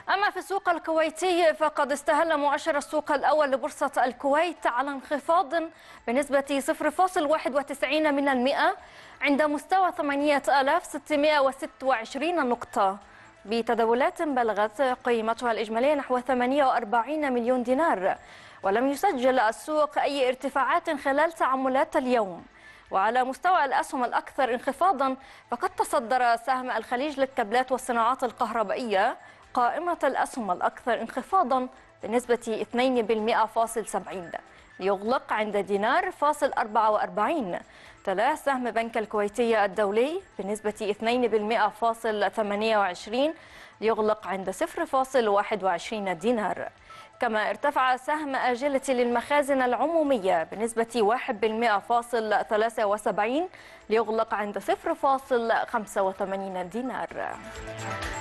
أما في السوق الكويتي فقد استهل مؤشر السوق الأول لبورصة الكويت على انخفاض بنسبة 0.91% عند مستوى 8626 نقطة، بتداولات بلغت قيمتها الإجمالية نحو 48 مليون دينار. ولم يسجل السوق أي ارتفاعات خلال تعاملات اليوم. وعلى مستوى الأسهم الأكثر انخفاضا فقد تصدر سهم الخليج للكابلات والصناعات الكهربائية قائمة الأسهم الأكثر انخفاضا بنسبة 2.70 ليغلق عند دينار فاصل 44. تلاه سهم بنك الكويتية الدولي بنسبة 2.28 ليغلق عند 0.21 دينار. كما ارتفع سهم آجلتي للمخازن العمومية بنسبة 1.73 ليغلق عند 0.85 دينار.